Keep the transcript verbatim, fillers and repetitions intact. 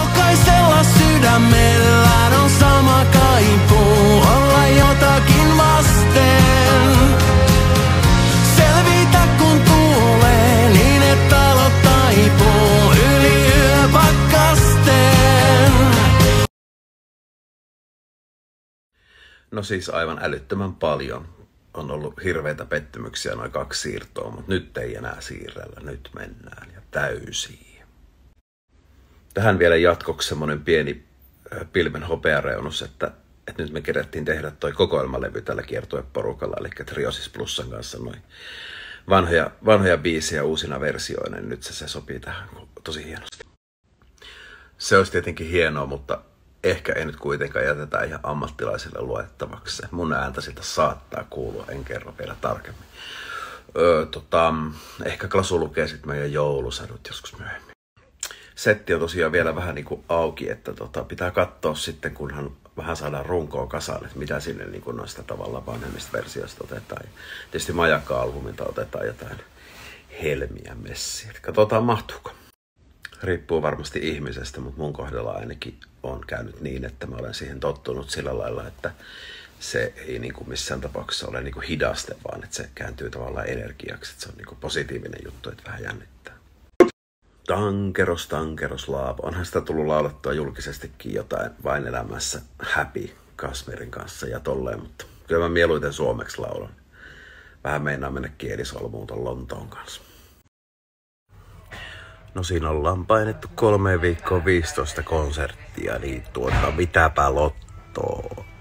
Jokaisella sydämellään on sama kaipuu olla jotakin vasten. Selvitä kun tuulee niin, että talo taipuu yli yöpakkasten. No siis aivan älyttömän paljon on ollut hirveitä pettymyksiä noin kaksi siirtoa, mutta nyt ei enää siirrellä, nyt mennään ja täysiin. Tähän vielä jatkoksi semmonen pieni pilven hopeareunus, että, että nyt me kerättiin tehdä toi kokoelmalevy tällä kiertueporukalla, eli Triosis Plusan kanssa noin vanhoja, vanhoja biisejä uusina versioina, niin nyt se, se sopii tähän tosi hienosti. Se olisi tietenkin hienoa, mutta ehkä ei nyt kuitenkaan jätetä ihan ammattilaisille luettavaksi. Mun ääntä siltä saattaa kuulua, en kerro vielä tarkemmin. Öö, tota, ehkä Klasu lukee sitten meidän joulusadut joskus myöhemmin. Setti on tosiaan vielä vähän niin kuin auki, että tota, pitää katsoa sitten, kunhan vähän saadaan runkoa kasaan, että mitä sinne niin kuin noista tavallaan vanhemmista versioista otetaan. Ja tietysti Majakka-albumilta otetaan jotain helmiä messiä. Katsotaan mahtuuko. Riippuu varmasti ihmisestä, mutta mun kohdalla ainakin on käynyt niin, että mä olen siihen tottunut sillä lailla, että se ei niin kuin missään tapauksessa ole niin kuin hidaste, vaan että se kääntyy tavallaan energiaksi. Että se on niin kuin positiivinen juttu, että vähän jännittää. Tankeros, tankeros, laapo. Onhan sitä tullut laulettua julkisestikin jotain Vain elämässä Happy Kasmirin kanssa ja tolleen, mutta kyllä mä mieluiten suomeksi laulan. Vähän meinaa mennä kielisolmuun ton Lontoon kanssa. No siinä ollaan painettu kolmeen viikkoon viisitoista konserttia, niin tuota mitäpä lottoa.